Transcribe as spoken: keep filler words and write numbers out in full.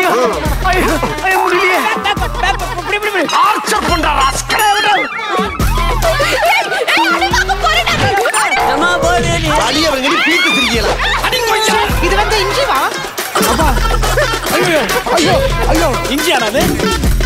ஐயோ ஐயோ ஐயோ முடியலையே இப்படி இப்படி ஆர்ச்சர் பண்றா ராஸ்கல் அம்மா போடு நீ வாலிய அவங்களே பீத்து திரியல அடி கொய்யா இது வந்து இஞ்சி வா அப்பா ஐயோ ஐயோ ஐயோ இஞ்சி ஆனது